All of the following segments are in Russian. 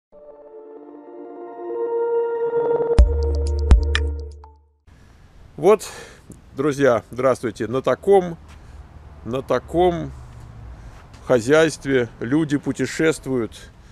Вот, друзья, здравствуйте. На таком хозяйстве люди путешествуют.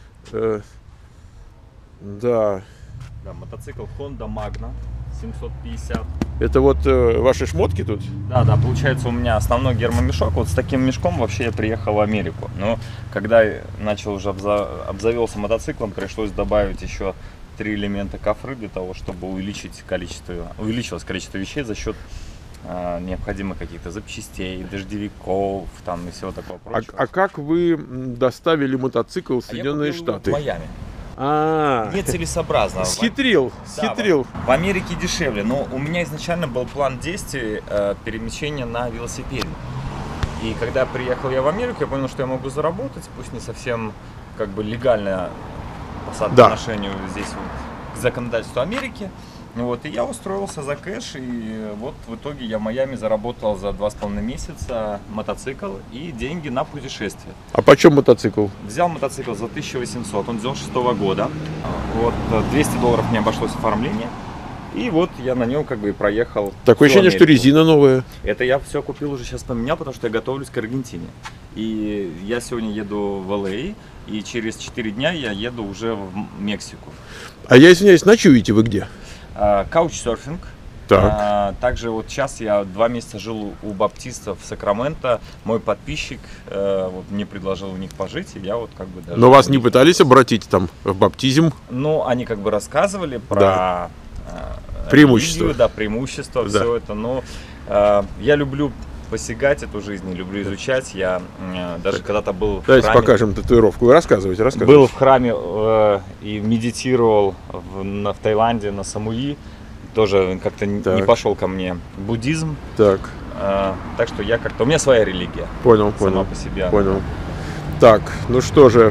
Да. Да, мотоцикл Honda Magna 750. Это вот ваши шмотки тут? Да, получается у меня основной гермомешок. Вот с таким мешком вообще я приехал в Америку. Но когда я начал уже обзавелся мотоциклом, пришлось добавить еще 3 элемента кофры для того, чтобы увеличилось количество вещей за счет необходимых каких-то запчастей, дождевиков там и всего такого прочего. А как вы доставили мотоцикл в Соединенные Штаты? В Майами. Нецелесообразно. Схитрил. В Америке дешевле, но у меня изначально был план действий перемещения на велосипеде. И когда приехал я в Америку, я понял, что я могу заработать, пусть не совсем как бы легально по отношению здесь к законодательству Америки. Вот, и я устроился за кэш, и вот в итоге я в Майами заработал за 2,5 месяца мотоцикл и деньги на путешествие. А почем мотоцикл? Взял мотоцикл за 1800, он 96-го года. Вот, $200 мне обошлось оформление. И вот я на нем как бы и проехал. Такое ощущение, что резина новая. Это я все купил уже сейчас поменял, потому что я готовлюсь к Аргентине. И я сегодня еду в ЛА, и через 4 дня я еду уже в Мексику. А я извиняюсь, ночуете вы где? Каучсерфинг. Также вот сейчас я 2 месяца жил у баптистов в Сакраменто. Мой подписчик вот, мне предложил у них пожить, и я вот как бы даже... Но вас не пытались обратить там в баптизм? Ну, они как бы рассказывали про... преимущество. Религию, да, преимущество, все это. Но я люблю посягать эту жизнь, люблю изучать. Я даже когда-то был в Давайте храме, покажем татуировку. Вы рассказывайте. был в храме и медитировал в Таиланде на Самуи. Тоже как-то не пошел ко мне буддизм. Так что я как-то... У меня своя религия. Понял. Сама по себе. Понял. Так, ну что же.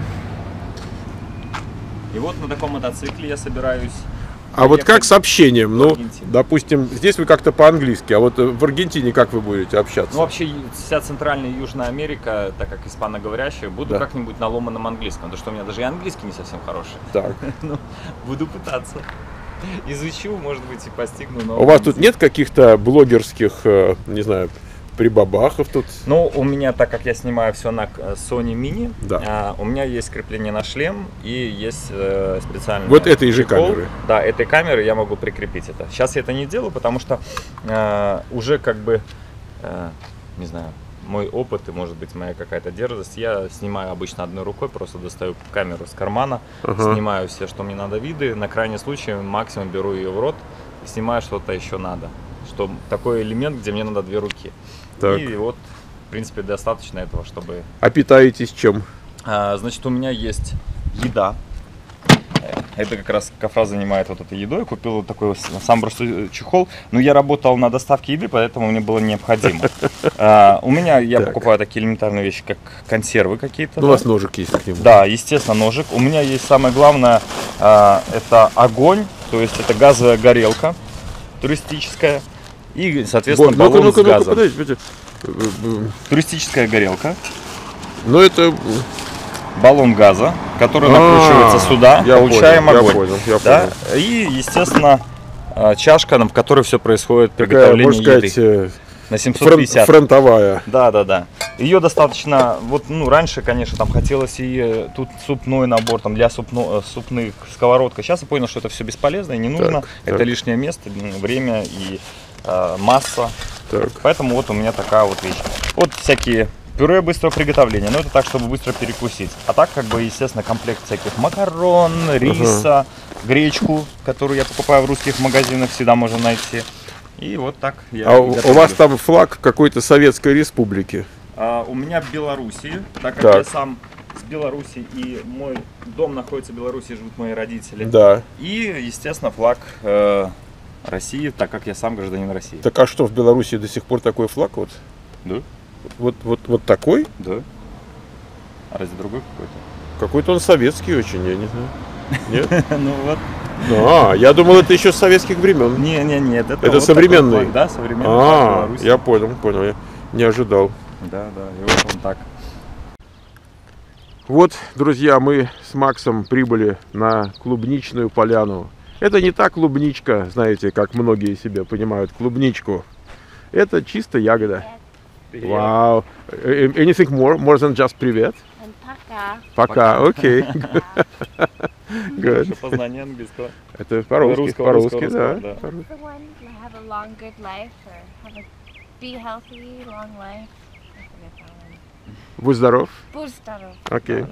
И вот на таком мотоцикле я собираюсь... А вот как с общением? Ну, допустим, здесь вы как-то по-английски, а вот в Аргентине как вы будете общаться? Ну, вообще, вся Центральная и Южная Америка, так как испаноговорящая, буду как-нибудь на ломаном английском, потому что у меня даже и английский не совсем хороший. Так. Ну, буду пытаться. Изучу, может быть, и постигну. У вас тут нет каких-то блогерских, не знаю, прибабахов тут? Ну, у меня, так как я снимаю все на Sony Mini, у меня есть крепление на шлем и есть специальный вот этой же камеры? Да, этой камеры я могу прикрепить это. Сейчас я это не делаю, потому что уже как бы, не знаю, мой опыт и, может быть, моя какая-то дерзость. Я снимаю обычно одной рукой, просто достаю камеру с кармана, снимаю все, что мне надо, виды. На крайний случай максимум беру ее в рот и снимаю что-то еще надо. Что такой элемент, где мне надо 2 руки. Так. И вот, в принципе, достаточно этого, чтобы... А питаетесь чем? Значит, у меня есть еда. Это как раз Кафра занимает вот этой едой. Купил вот такой сам простой чехол. Но я работал на доставке еды, поэтому мне было необходимо. У меня я покупаю такие элементарные вещи, как консервы какие-то. У вас ножик есть к нему? Да, естественно, ножик. У меня есть самое главное, это огонь, то есть это газовая горелка туристическая. И, соответственно, баллон с газом. Подождите. Туристическая горелка. Ну это... Баллон газа, который накручивается сюда, получаем огонь. Я понял. И, естественно, чашка, в которой все происходит, приготовление еды. На 750. Фронтовая. Да. Ее достаточно, вот, ну, раньше, конечно, там хотелось и тут супной набор, там, для супных сковородка. Сейчас я понял, что это все бесполезно и не нужно. Это лишнее место, время и масса. Поэтому вот у меня такая вот вещь. Вот всякие пюре быстрого приготовления, но это так, чтобы быстро перекусить. А так, как бы, естественно, комплект всяких макарон, риса, гречку, которую я покупаю в русских магазинах, всегда можно найти. И вот так я у вас там флаг какой-то Советской Республики? У меня в Белоруссии, так как я сам с Беларуси и мой дом находится в Беларуси, живут мои родители. Да. И, естественно, флаг России, так как я сам гражданин России. Так а что, в Беларуси до сих пор такой флаг вот? Да. Вот такой? Да. А разве другой какой-то? Какой-то он советский очень, я не знаю. Нет? Ну вот. А, я думал, это еще с советских времен. Нет, это современный. Да, современный. Я понял, я не ожидал. Да, и вот он так. Вот, друзья, мы с Максом прибыли на клубничную поляну. Это не та клубничка, знаете, как многие себе понимают клубничку. Это чисто ягода. Вау. Anything more than just привет? Пока. Пока, окей. Хорошее познание английского. Это по-русски, по-русски, да. Have a long, good life, or have a be healthy, long life. Будь здоров. Будь здоров. Окей.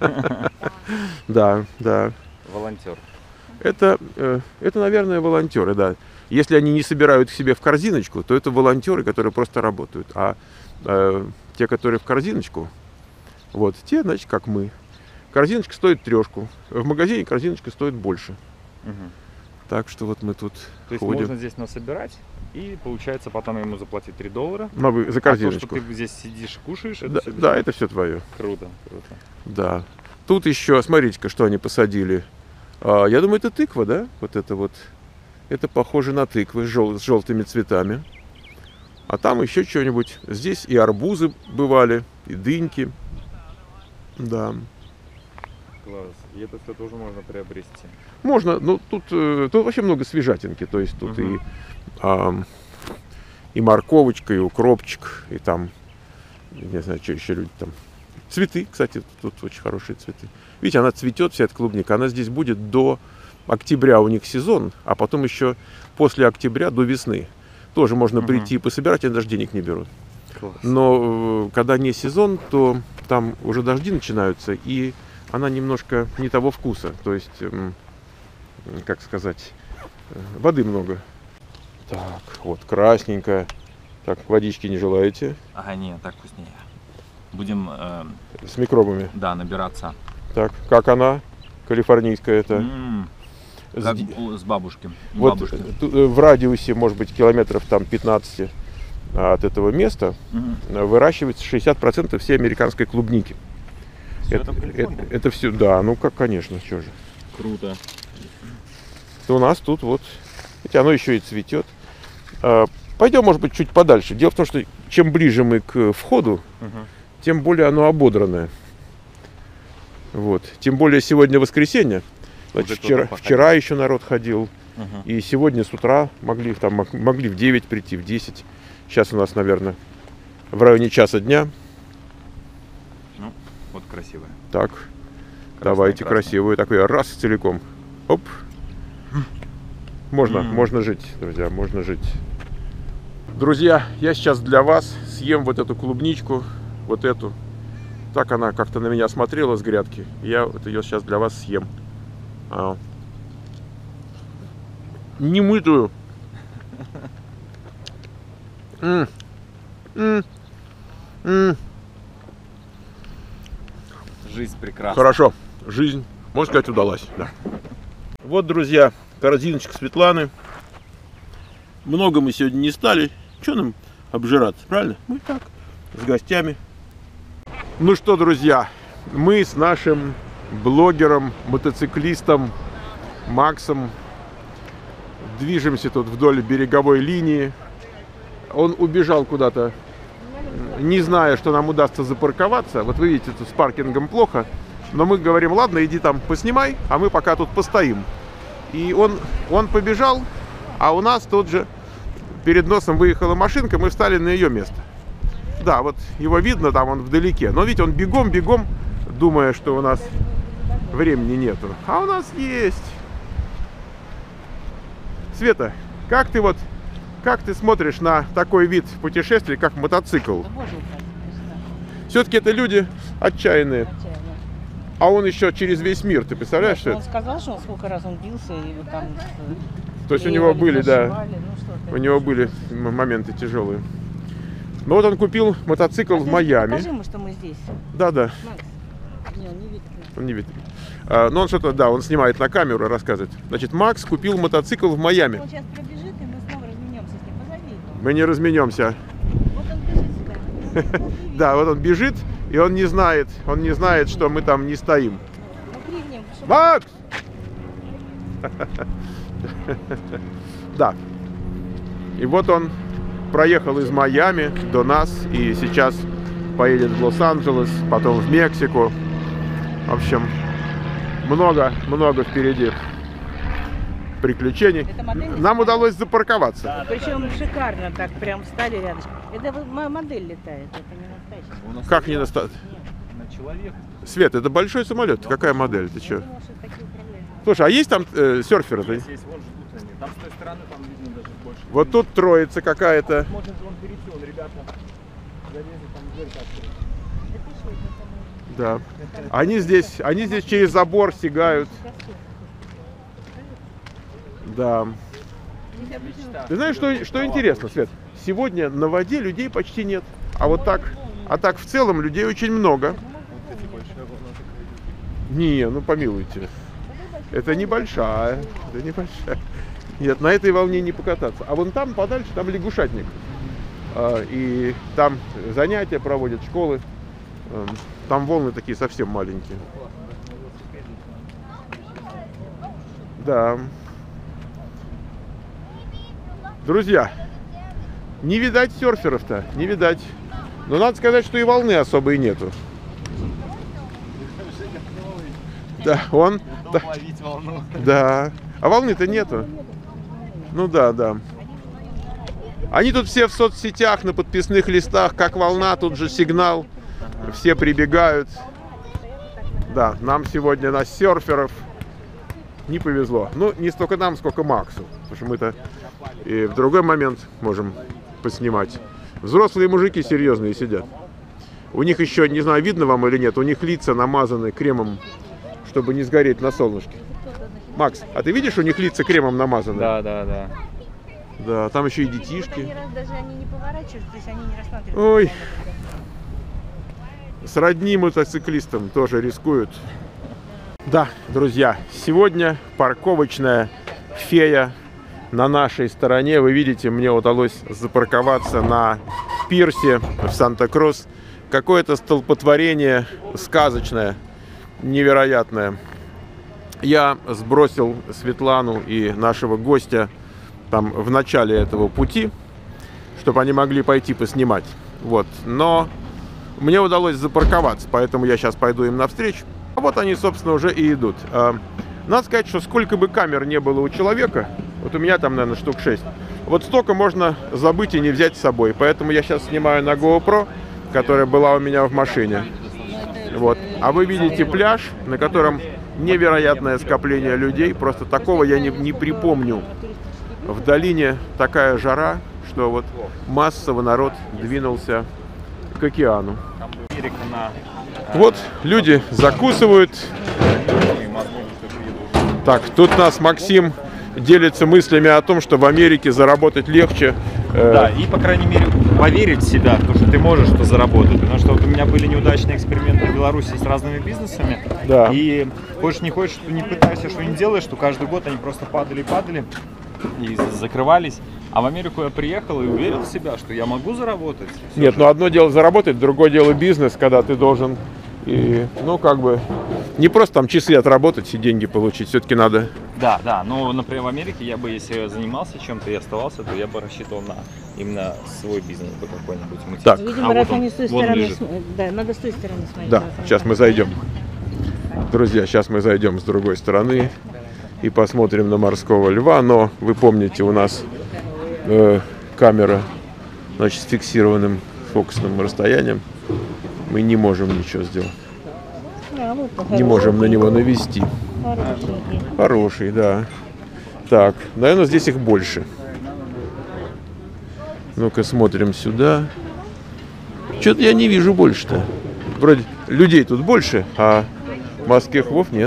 Да, да. Волонтер. Это, наверное, волонтеры, да. Если они не собирают к себе в корзиночку, то это волонтеры, которые просто работают. А те, которые в корзиночку, вот, те, значит, как мы. Корзиночка стоит 3. В магазине корзиночка стоит больше. Угу. Так что вот мы тут То есть ходим. можно здесь насобирать, и получается потом ему заплатить $3. За корзиночку. А то, что ты здесь сидишь, кушаешь, это Да, все да, это все твое. Круто, круто. Да. Тут еще, смотрите-ка, что они посадили. Я думаю, это тыква, да? Вот это вот. Это похоже на тыквы с желтыми цветами. А там еще что-нибудь. Здесь и арбузы бывали, и дыньки. Да. Класс. И это все тоже можно приобрести. Можно, ну тут вообще много свежатинки. То есть тут и морковочка, и укропчик, и там, не знаю, что еще люди там. Цветы, кстати, тут очень хорошие цветы. Видите, она цветет, вся эта клубника. Она здесь будет до октября, у них сезон, а потом еще после октября до весны. Тоже можно прийти и пособирать, они даже денег не берут. Класс. Но когда не сезон, то там уже дожди начинаются, и она немножко не того вкуса. То есть, как сказать, воды много. Так, вот красненькая. Так, водички не желаете? Ага, нет, так вкуснее. Будем, С микробами. да, набираться. Так, как она? Калифорнийская это. Как с бабушки. Вот в радиусе, может быть, километров там 15 от этого места выращивается 60% всей американской клубники. Это все, да, ну как, конечно, что же. Круто. То у нас тут вот, ведь оно еще и цветет. Пойдем, может быть, чуть подальше. Дело в том, что чем ближе мы к входу, тем более оно ободранное. Вот. Тем более сегодня воскресенье. Значит, вчера еще народ ходил. И сегодня с утра могли в 9 прийти, в 10. Сейчас у нас, наверное, в районе часа дня. Ну, вот красивая. Так, давайте красивую. Такой раз целиком. Оп. Можно жить, друзья, можно жить. Друзья, я сейчас для вас съем вот эту клубничку, вот эту. Так она как-то на меня смотрела с грядки. Я вот ее сейчас для вас съем. Немытую. Жизнь прекрасна. Хорошо, жизнь, можно сказать, удалась. Да. Вот, друзья, корзиночка Светланы. Много мы сегодня не стали. Что нам обжираться, правильно? Мы так, с гостями. Ну что, друзья, мы с нашим блогером, мотоциклистом Максом движемся тут вдоль береговой линии. Он убежал куда-то, не зная, что нам удастся запарковаться. Вот вы видите, тут с паркингом плохо. Но мы говорим, ладно, иди там поснимай, а мы пока тут постоим. И он побежал, а у нас тут же перед носом выехала машинка, мы встали на ее место. Да, вот его видно, там он вдалеке. Но видите, он бегом, думая, что у нас времени нету. А у нас есть. Света, как ты смотришь на такой вид путешествий, как мотоцикл? Все-таки это люди отчаянные. А он еще через весь мир, ты представляешь, что это? Он сказал, что сколько раз он бился, и вот там... То есть у него были, да, у него были моменты тяжелые. Ну вот он купил мотоцикл в Майами. Покажи ему, что мы здесь. Да. Макс, не, он не видит. Он не видит. Но он что-то, да, он снимает на камеру, рассказывает. Значит, Макс купил мотоцикл в Майами. Он сейчас пробежит, и мы снова разменемся с ним. Позови его. Мы не разменемся. Вот он бежит сюда. Да, вот он бежит, и он не знает, что мы там не стоим. Ну, крикнем, чтобы... Макс! Да. И вот он проехал из Майами до нас, и сейчас поедет в Лос-Анджелес, потом в Мексику. В общем, много впереди приключений. Это модель? Нам удалось запарковаться. Причем шикарно так, прям встали рядышком. Это модель летает, это не настоящий. Как не наста... На человека. Свет, это большой самолет. Какая модель? Ты что? Я думала, что такие управляют. Слушай, а есть там серферы-то? Есть, вон ждут они. Там с той стороны, там видно даже больше. Вот тут троица какая-то. Можно вон перейти, вон ребята залезли, там дверь открыта. Да. Они здесь через забор сигают. Да. Ты знаешь, что интересно, Свет? Сегодня на воде людей почти нет. А вот так, в целом людей очень много. Не, ну помилуйте. Это небольшая. Это небольшая. Нет, на этой волне не покататься. А вон там подальше, там лягушатник. И там занятия проводят, школы. Там волны такие совсем маленькие. Да. Друзья, не видать серферов-то, не видать. Но надо сказать, что и волны особо и нету. Да, он... Да, Ловить волну. да. А волны-то нету. Ну да. Они тут все в соцсетях, на подписных листах, как волна, тут же сигнал. Все прибегают. Да, нам сегодня на серферов не повезло. Ну, не столько нам, сколько Максу. Потому что мы-то и в другой момент можем поснимать. Взрослые мужики серьезные сидят. У них еще, не знаю, видно вам или нет, у них лица намазаны кремом, чтобы не сгореть на солнышке. Макс, а ты видишь, у них лица кремом намазаны? Да. Да, там еще и Они детишки. раз даже они не поворачиваются, то есть они не рассматривают. Ой. Сродни мотоциклистам тоже рискуют. Да, друзья, сегодня парковочная фея на нашей стороне. Вы видите, мне удалось запарковаться на пирсе в Санта-Крус. Какое-то столпотворение сказочное, невероятное. Я сбросил Светлану и нашего гостя там в начале этого пути, чтобы они могли пойти поснимать. Вот. Но мне удалось запарковаться, поэтому я сейчас пойду им навстречу. А вот они, собственно, уже и идут. Надо сказать, что сколько бы камер не было у человека, вот у меня там, наверное, штук 6, вот столько можно забыть и не взять с собой. Поэтому я сейчас снимаю на GoPro, которая была у меня в машине. Вот. А вы видите пляж, на котором невероятное скопление людей. Просто такого я не припомню. В долине такая жара, что вот массово народ двинулся к океану. Вот люди закусывают. Так, тут нас Максим делится мыслями о том, что в Америке заработать легче. Да, и, по крайней мере, поверить в себя, в то, что ты можешь что заработать. Потому что вот у меня были неудачные эксперименты в Беларуси с разными бизнесами. Да. И хочешь не хочешь, что не пытайся, что не делаешь, что каждый год они просто падали и закрывались. А в Америку я приехал и уверил в себя, что я могу заработать. Нет, ну одно дело заработать, другое дело бизнес, когда ты должен, и, ну, как бы, не просто там часы отработать и деньги получить, все-таки надо. Да, но, например, в Америке я бы, если я занимался чем-то и оставался, то я бы рассчитывал на именно свой бизнес бы какой-нибудь мутить. Так. Видимо, А раз вот он, они с той вон стороны, лежит. да, надо с той стороны смотреть. Да, на самом сейчас деле. мы зайдем. Друзья, сейчас мы зайдем с другой стороны и посмотрим на морского льва, но вы помните, у нас камера, значит, с фиксированным фокусным расстоянием. Мы не можем ничего сделать. Да, вот, Не можем на него навести. хорошенький. Хороший, да. Так, наверное, здесь их больше. Ну-ка, смотрим сюда. Что-то я не вижу больше-то. Вроде людей тут больше, а морских львов нет.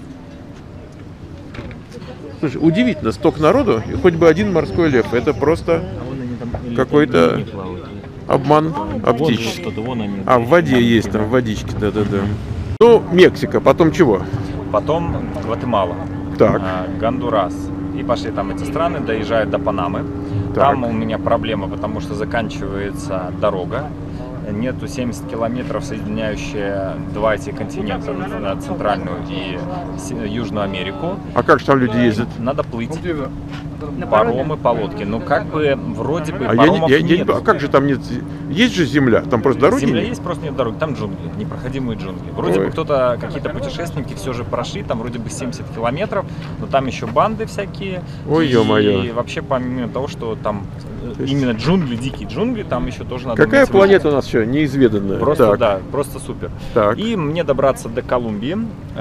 Слушай, удивительно, столько народу, и хоть бы один морской лев. Это просто какой-то обман оптический. А, в воде есть, там, в водичке, да-да-да. Ну, Мексика, потом чего? Потом Гватемала, Так, Гондурас. И пошли там эти страны, доезжают до Панамы. Так. Там у меня проблема, потому что заканчивается дорога. Нету 70 километров, соединяющие два эти континента, Центральную и Южную Америку. а как же там люди ездят? Надо плыть. На паромы, по лодке. Ну, как бы, вроде бы, А паромов нет. а как же там нет? Есть же земля, там просто дороги Земля нет? есть, просто нет дороги. Там джунгли, непроходимые джунгли. Вроде Ой. бы кто-то, какие-то путешественники все же прошли, там вроде бы 70 километров, но там еще банды всякие. Ой, и ё-моё. вообще, помимо того, что там именно джунгли, дикие джунгли, там еще тоже надо... Какая иметь в виду. планета у нас еще неизведанная? Просто, Так, да, просто супер. так. И мне добраться до Колумбии,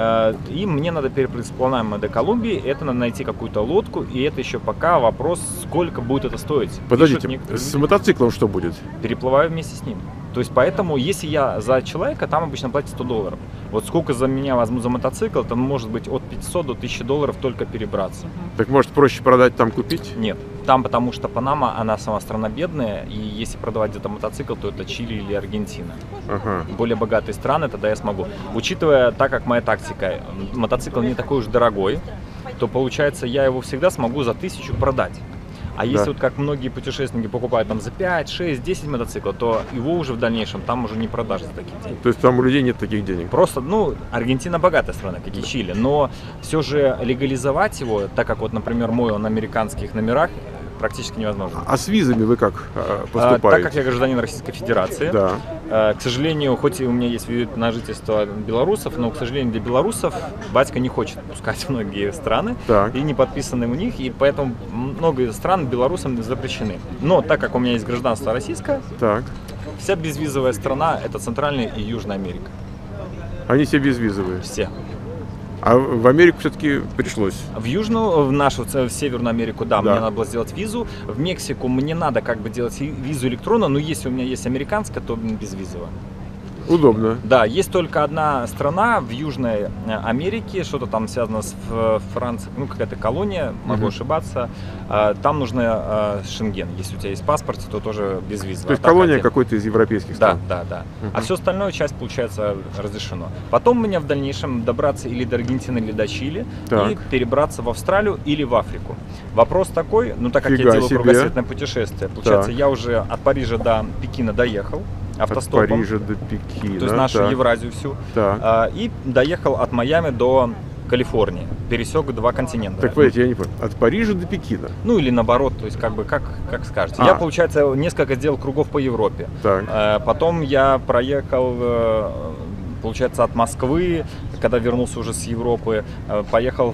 и мне надо переплыть с Панамы до Колумбии, это надо найти какую-то лодку, и это еще пока вопрос, сколько будет это стоить. Подождите, Пишут некоторые с люди. мотоциклом что будет? Переплываю вместе с ним. То есть поэтому, если я за человека, там обычно платят $100. Вот сколько за меня возьму за мотоцикл, там может быть от 500 до 1000 долларов только перебраться. Так может проще продать, там купить? Нет, там потому что Панама, она сама страна бедная, и если продавать где-то мотоцикл, то это Чили или Аргентина. Ага. Более богатые страны, тогда я смогу. Учитывая, так как моя тактика, мотоцикл не такой уж дорогой, то получается я его всегда смогу за 1000 продать. А если Да. вот как многие путешественники покупают там за 5, 6, 10 мотоциклов, то его уже в дальнейшем там уже не продашь за такие деньги. То есть там у людей нет таких денег? Просто, ну, Аргентина богатая страна, как и Чили, но все же легализовать его, так как вот, например, мой он на американских номерах, практически невозможно. А с визами вы как поступаете? Так как я гражданин Российской Федерации, Да. к сожалению, хоть и у меня есть вид на жительство белорусов, но, к сожалению, для белорусов батька не хочет пускать многие страны Так. и не подписаны у них, и поэтому много стран белорусам запрещены. Но так как у меня есть гражданство российское, Так. вся безвизовая страна – это Центральная и Южная Америка. Они все безвизовые. Все. А в Америку все-таки пришлось. В Южную, в нашу, в Северную Америку, да, Да. мне надо было сделать визу. В Мексику мне надо как бы делать визу электронно, но если у меня есть американская, то безвизовая. Удобно. Да, есть только одна страна в Южной Америке, что-то там связано с Францией, ну какая-то колония, могу Мгм. ошибаться. Там нужно Шенген. Если у тебя есть паспорт, то тоже безвизово. То есть А так колония один. какой-то из европейских Да, стран. да, да. Мгм. А все остальное часть, получается, разрешено. Потом мне в дальнейшем добраться или до Аргентины, или до Чили, Так. и перебраться в Австралию или в Африку. Вопрос такой, ну так как Фига я делаю себе. кругосветное путешествие, получается, Так. я уже от Парижа до Пекина доехал От автостопом. Парижа до Пекина. То есть нашу так. Евразию всю. Так. И доехал от Майами до Калифорнии. Пересек 2 континента. Так, подождите, я не понял. От Парижа до Пекина. Ну или наоборот, то есть как бы как скажете. А. Я, получается, несколько сделал кругов по Европе. Так. Потом я проехал, получается, от Москвы, когда вернулся уже с Европы, поехал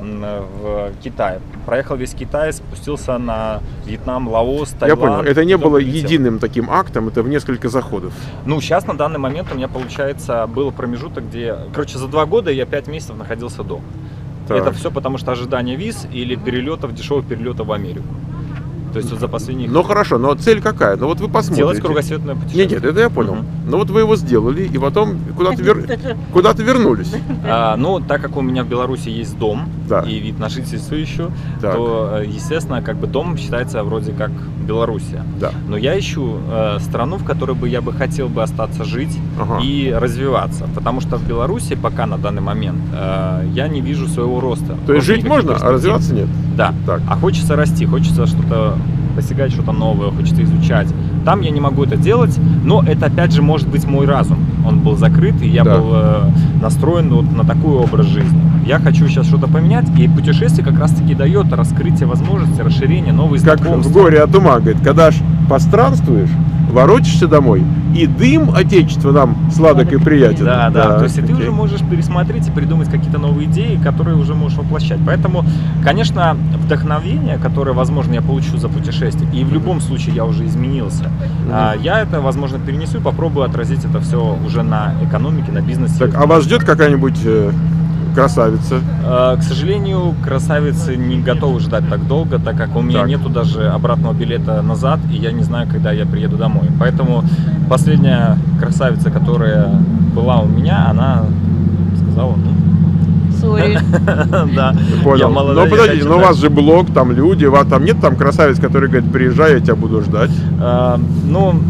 в Китай. Проехал весь Китай, спустился на Вьетнам, Лаос, Таиланд. Я понял. Это не потом было прилетел. единым таким актом, это в несколько заходов. Ну, сейчас на данный момент у меня, получается, был промежуток, где, короче, за 2 года я 5 месяцев находился дома. Так. Это все потому, что ожидание виз или перелетов, дешевых перелетов в Америку. То есть вот за последние... Ну хорошо, но цель какая? Ну вот вы посмотрите. Делать кругосветное путешествие. Нет, это я понял. Мгм. Ну вот вы его сделали, и потом куда-то вернулись. Ну, так как у меня в Беларуси есть дом Да. и вид на жительство еще, Так. то, естественно, как бы дом считается вроде как Белоруссия. Да. Но я ищу страну, в которой бы я бы хотел бы остаться жить Ага. и развиваться. Потому что в Беларуси пока на данный момент я не вижу своего роста. То есть Просто жить никаких можно, а перспектив. развиваться нет. Да. Так. А хочется расти, хочется что-то постигать, что-то новое, хочется изучать. Там я не могу это делать, но это опять же может быть мой разум. Он был закрыт, и я Да. был настроен вот на такой образ жизни. Я хочу сейчас что-то поменять, и путешествие как раз-таки дает раскрытие возможностей, расширение, новые Как знакомства. в горе от ума, говорит, когда ж постранствуешь, воротишься домой, и дым отечества нам сладок и приятен. Да, да, то есть и ты окей. уже можешь пересмотреть и придумать какие-то новые идеи, которые уже можешь воплощать. Поэтому, конечно, вдохновение, которое, возможно, я получу за путешествие, и в любом случае я уже изменился, я это, возможно, перенесу и попробую отразить это все уже на экономике, на бизнесе. Так, а вас ждет какая-нибудь красавица? К сожалению, красавицы не готовы ждать так долго, так как у меня Так. нету даже обратного билета назад, и я не знаю, когда я приеду домой. Поэтому последняя красавица, которая была у меня, она сказала, ну, Сори. да, Понял. я молодая, Но подождите, я но у хочу вас же блог, там люди, у вас там нет там красавиц, которые говорят, приезжай, я тебя буду ждать. Ну,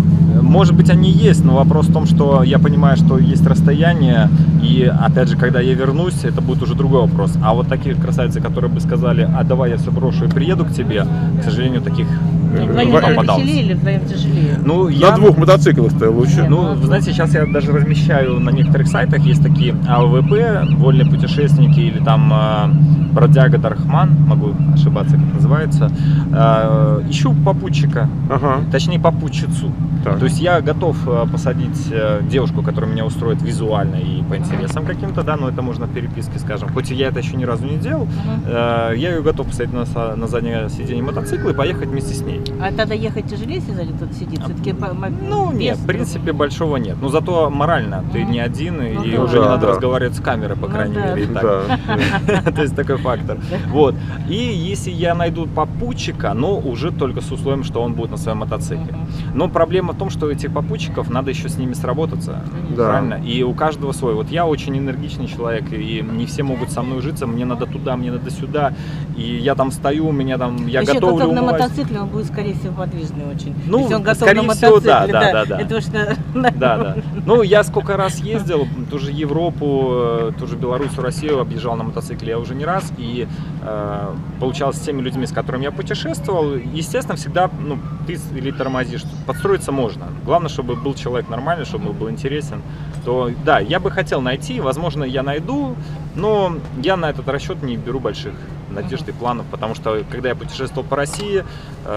может быть, они есть, но вопрос в том, что я понимаю, что есть расстояние, и, опять же, когда я вернусь, это будет уже другой вопрос. А вот такие красавицы, которые бы сказали, а давай я все брошу и приеду к тебе, к сожалению, таких не Вдвоем попадалось. веселее или вдвоем тяжелее? Ну, На двух мотоциклах-то лучше. Ну, вы знаете, сейчас я даже размещаю на некоторых сайтах, есть такие АВП, вольные путешественники, или там бродяга Дархман, могу ошибаться, как называется. Ищу попутчика, Ага. точнее попутчицу. Так. То есть я готов посадить девушку, которая меня устроит визуально и по интересам каким-то, да, но это можно в переписке, скажем. Хоть и я это еще ни разу не делал, я ее готов посадить на заднее сиденье мотоцикла и поехать вместе с ней. А тогда ехать тяжелее, если сзади кто-то сидит? Все-таки Ну, нет, в принципе, большого нет. Но зато морально ты не один, и да. уже не Да, надо да. разговаривать с камерой, по Ну крайней да. мере, и так. Да. То есть такой фактор. Вот. И если я найду попутчика, но уже только с условием, что он будет на своем мотоцикле. Но проблема в том, что этих попутчиков надо еще с ними сработаться. Да. Правильно? И у каждого свой. Вот я очень энергичный человек, и не все могут со мной ужиться. Мне надо туда, мне надо сюда. И я там стою, у меня там, я Еще готовлю, готов на умываюсь. мотоцикле, он будет, скорее всего, подвижный очень. Ну, если он готов скорее на всего, мотоцикле, да. Это уж Да, да. Ну, я сколько раз ездил, тоже Европу, тоже Беларусь, Россию объезжал на мотоцикле я уже не раз. И получалось с теми людьми, с которыми я путешествовал, естественно, всегда, ну, ты или тормозишь. Подстроиться можно. Главное, чтобы был человек нормальный, чтобы он был интересен. То, да, я бы хотел найти, возможно, я найду, но я на этот расчет не беру больших надежд и планов, потому что, когда я путешествовал по России,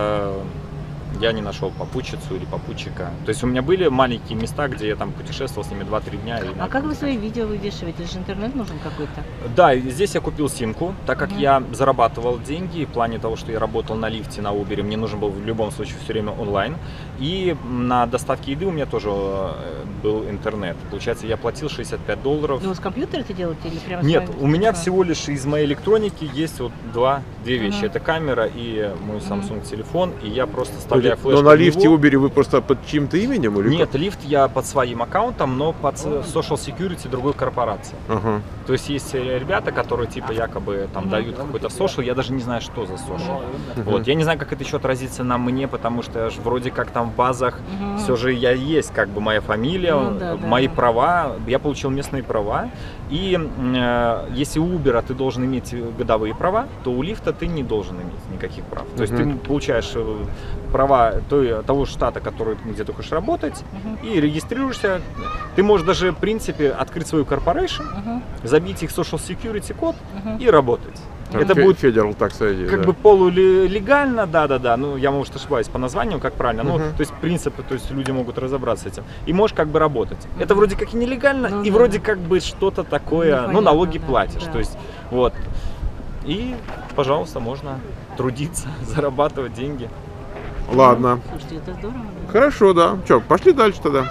я не нашел попутчицу или попутчика. То есть у меня были маленькие места, где я там путешествовал с ними 2-3 дня. А как вы свои видео вывешиваете? Это же интернет нужен какой-то. Да, и здесь я купил симку, так как я зарабатывал деньги в плане того, что я работал на лифте, на Uber, мне нужен был в любом случае все время онлайн. И на доставке еды у меня тоже был интернет. Получается, я платил $65. Ну, вы с компьютера это делаете или прямо с Нет, вами? у меня всего лишь из моей электроники есть вот две вещи. Ага. Это камера и мой Samsung телефон, и я просто вставляю Но флешку на в лифте него. Uber вы просто под чьим-то именем или Нет, лифт я под своим аккаунтом, но под social security другой корпорации. как? Ага. То есть есть ребята, которые типа якобы там дают какой-то social, я даже не знаю, что за social. Вот, я не знаю, как это еще отразится на мне, потому что я ж вроде как там в базах все же я есть, как бы моя фамилия, Ну да, да, мои да. права, я получил местные права. И если у Uber ты должен иметь годовые права, то у лифта ты не должен иметь никаких прав. То есть ты получаешь права того штата, который, где ты хочешь работать, и регистрируешься. Ты можешь даже, в принципе, открыть свою корпорацию, забить их social security код и работать. Это будет Federal Tax ID, как да. бы полулегально, да, ну я, может, ошибаюсь по названию, как правильно, ну, то есть принципы, то есть люди могут разобраться с этим, и можешь как бы работать. Это вроде как и нелегально, Ну и да. вроде как бы что-то такое, ну, Непонятно, налоги да, платишь, да. то есть, вот. И, пожалуйста, можно трудиться, зарабатывать деньги. Ладно. Слушайте, это здорово. Да? Хорошо, да. Что, пошли дальше тогда.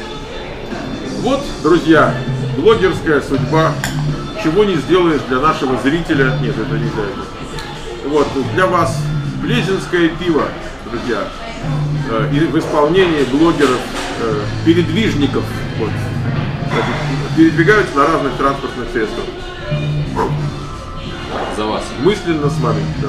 Вот, друзья, блогерская судьба. Чего не сделаешь для нашего зрителя. Нет, это не для этого. Вот, для вас плезенское пиво, друзья. И в исполнении блогеров, передвижников. Вот. Значит, передвигаются на разных транспортных средствах. За вас. Мысленно с вами. Да.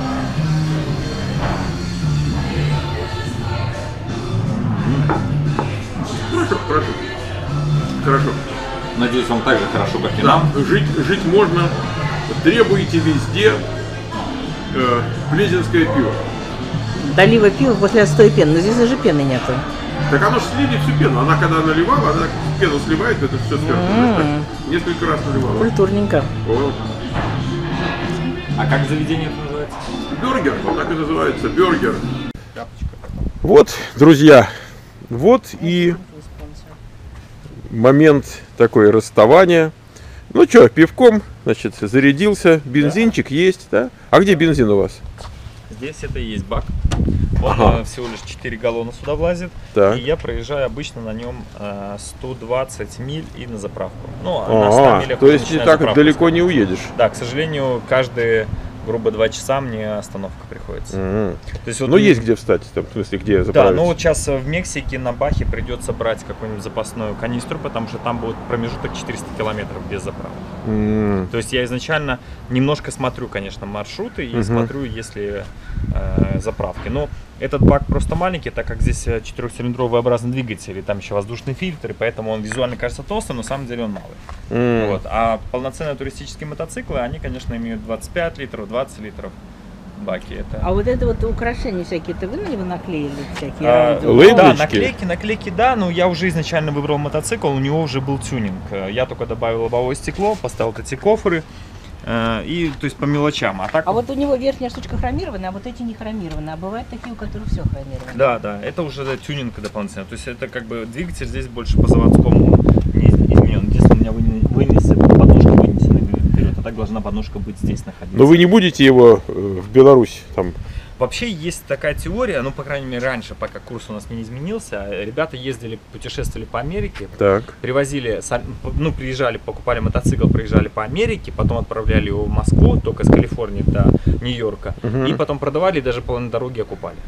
Хорошо, хорошо. Хорошо. Надеюсь, вам так же хорошо, как и Да, нам. жить можно. Требуйте везде плезенское пиво. Долива пива после отстоя пены, но здесь даже пены нету. Так оно же слили всю пену. Она когда наливала, она пену сливает, это все сверху. Знаешь, так несколько раз наливала. Культурненько. Вот. А как заведение это называется? Бюргер, вот так и называется, бюргер. Вот, друзья, вот и момент такой расставания. Ну что, пивком, значит, зарядился, бензинчик есть, да? А где бензин у вас? Здесь это и есть бак. Он Ага. всего лишь 4 галлона сюда влазит. Так. И я проезжаю обычно на нем 120 миль и на заправку. Ну, на 100 милях то уже есть начинаю так заправку далеко искать. не уедешь. Да, к сожалению, каждые, грубо, 2 часа мне остановка приходится. Мгм. То есть, вот Ну есть где встать, там, в смысле, где Да, заправиться. ну вот сейчас в Мексике на Бахе придется брать какую-нибудь запасную канистру, потому что там будет промежуток 400 километров без заправок. То есть я изначально немножко смотрю, конечно, маршруты и смотрю, если заправки. Но этот бак просто маленький, так как здесь 4-цилиндровый V-образный двигатель, и там еще воздушный фильтр, и поэтому он визуально кажется толстым, но на самом деле он малый. Вот. А полноценные туристические мотоциклы, они, конечно, имеют 25 литров, 20 литров баки. Это... А вот это вот украшения всякие-то вы на него наклеили? Всякие лейблички? Да, наклейки, да, но я уже изначально выбрал мотоцикл, у него уже был тюнинг. Я только добавил лобовое стекло, поставил вот эти кофры, и, то есть, по мелочам. А, так... а вот у него верхняя штучка хромированная, а вот эти не хромированные. А бывают такие, у которых все хромировано. Да, да, это уже тюнинг дополнительный. То есть это как бы двигатель здесь больше по заводскому не изменен. Единственное, у меня подножка вынесена вперед, а так должна подножка быть здесь находиться. Но вы не будете его в Беларусь там? Вообще есть такая теория, ну, по крайней мере, раньше, пока курс у нас не изменился, ребята ездили, путешествовали по Америке, привозили, ну, приезжали, покупали мотоцикл, приезжали по Америке, потом отправляли его в Москву, только с Калифорнии до Нью-Йорка, и потом продавали и даже половину дороги окупали.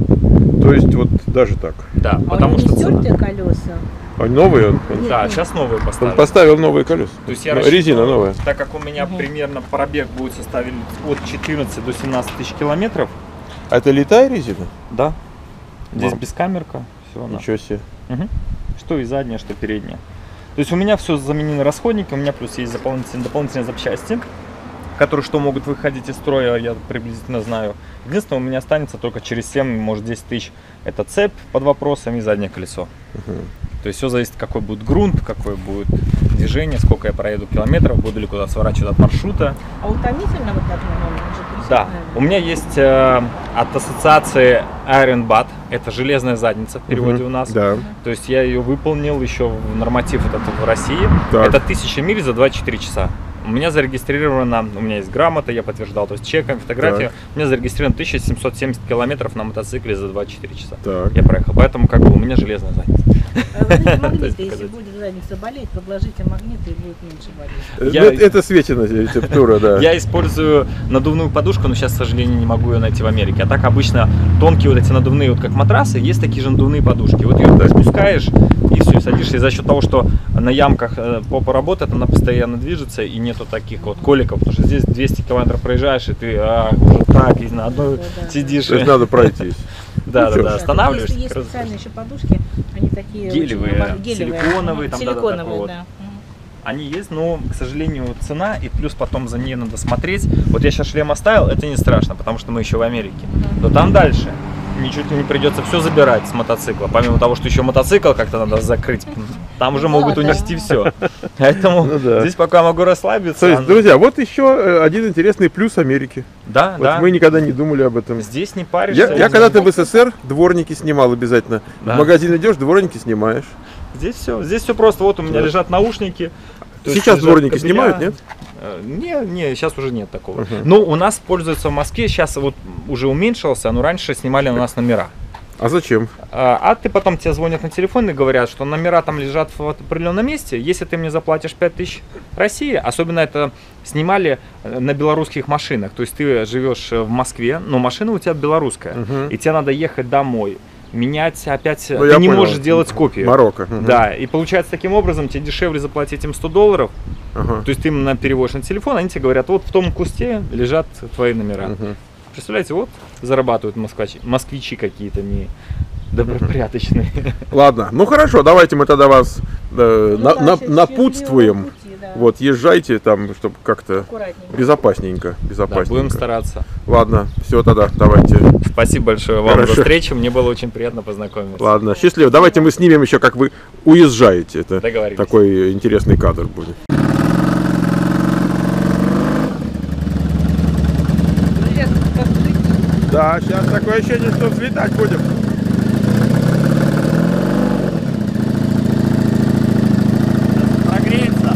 То есть вот даже так? Да, а потому что стертые колеса? А новые? Да, сейчас новые поставили. Он поставил новые колеса. То есть я резина новая. Так как у меня примерно пробег будет составить от 14 до 17 тысяч километров. А это летая резина? Да. Здесь бескамерка. Все. Ничего себе. Что и задняя, что передняя. То есть у меня все заменены расходники, у меня плюс есть дополнительные запчасти, которые что могут выходить из строя, я приблизительно знаю. Единственное, у меня останется только через 7, может 10 тысяч. Это цепь под вопросом и заднее колесо. То есть все зависит, какой будет грунт, какое будет движение, сколько я проеду километров, буду ли куда сворачивать от маршрута. А утомительно вот так, наверное, Да, у меня есть от ассоциации Iron Butt, это железная задница в переводе у нас. Да. То есть я ее выполнил еще в норматив этот в России. Так. Это 1000 миль за 24 часа. У меня зарегистрировано, у меня есть грамота, я подтверждал, то есть чеком, фотографию. У меня зарегистрировано 1770 километров на мотоцикле за 24 часа. Так. Я проехал, поэтому как бы у меня железная задница. Магниты, если будет задница болеть, подложите магниты и будет меньше болеть. Это Светина рецептура, да. Я использую надувную подушку, но сейчас, к сожалению, не могу ее найти в Америке. А так обычно тонкие вот эти надувные, вот как матрасы, есть такие же надувные подушки. Вот ее спускаешь и все, садишься. И за счет того, что на ямках попа работает, она постоянно движется и нету таких вот коликов. Потому что здесь 200 километров проезжаешь, и ты уже так, и на одной сидишь. То есть надо пройтись. Да, останавливаешься. Есть специальные еще подушки, они такие гелевые, силиконовые, там, силиконовые, да. Они есть, но, к сожалению, цена, и плюс потом за ней надо смотреть. Вот я сейчас шлем оставил, это не страшно, потому что мы еще в Америке. Но там дальше ничуть не придется все забирать с мотоцикла. Помимо того, что еще мотоцикл как-то надо закрыть, там уже могут унести все. Поэтому здесь пока могу расслабиться. То есть, друзья, вот еще один интересный плюс Америки. Да, вот мы никогда не думали об этом. Здесь не паришься. Я когда-то в СССР дворники снимал обязательно. В магазин идешь, дворники снимаешь. Здесь все просто. Вот у меня лежат наушники. Сейчас дворники снимают, нет? Не, сейчас уже нет такого. Но у нас пользуются в Москве, сейчас вот уже уменьшился, но раньше снимали у нас номера. А зачем? А ты потом тебе звонят на телефон и говорят, что номера там лежат в определенном месте. Если ты мне заплатишь 5000 России, особенно это снимали на белорусских машинах. То есть ты живешь в Москве, но машина у тебя белорусская, и тебе надо ехать домой. Менять опять, ты не можешь делать копию. Марокко. Да, и получается таким образом тебе дешевле заплатить им $100. То есть ты им переводишь на телефон, они тебе говорят, вот в том кусте лежат твои номера. Представляете, вот зарабатывают москвичи какие-то не добропорядочные. Ладно, ну хорошо, давайте мы тогда вас напутствуем. Вот, езжайте там, чтобы как-то безопасненько. Да, будем стараться. Ладно, все тогда, давайте. Спасибо большое вам за встречу, мне было очень приятно познакомиться. Ладно, счастливо. Давайте мы снимем еще, как вы уезжаете. Это такой интересный кадр будет. Да, сейчас такое ощущение, что взлетать будем. Прогреется.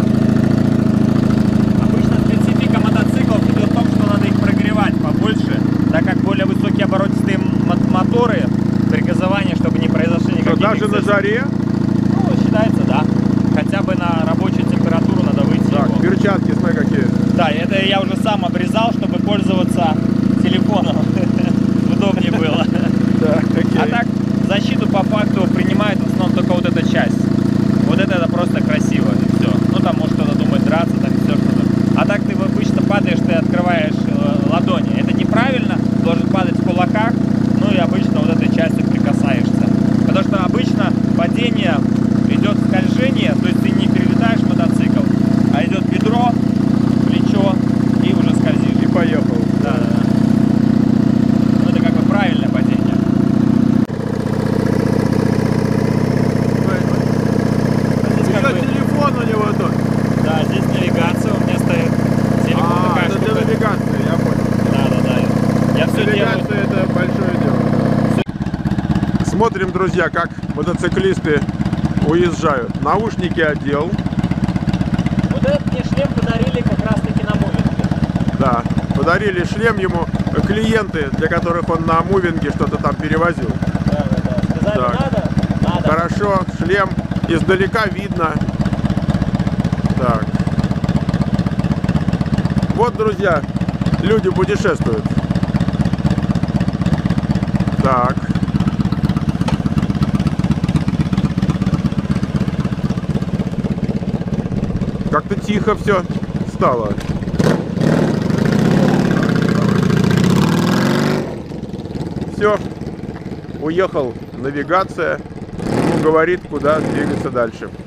Обычно специфика мотоциклов идет в том, что надо их прогревать побольше, так как более высокие оборотистые моторы при газовании, чтобы не произошли никаких даже на жаре? Ну, считается, да. Хотя бы на рабочую температуру надо выйти. Так, перчатки, смотри, какие. Да, это я уже сам обрезал, чтобы пользоваться телефоном. Удобнее было. А так, защиту по факту принимает в основном только вот эта часть. Вот это просто красиво, и все. Ну там может кто-то думает драться, там Навигация это большое дело. Смотрим, друзья, как мотоциклисты уезжают. Наушники одел. Вот этот мне шлем подарили как раз таки на мувинге. Да, подарили шлем ему клиенты, для которых он на мувинге что-то там перевозил. Да. Сказали, Так. надо? Надо. Хорошо, шлем издалека видно. Так. Вот, друзья, люди путешествуют. Так. Как-то тихо все стало. Все. Уехал навигация. Ему говорит, куда двигаться дальше.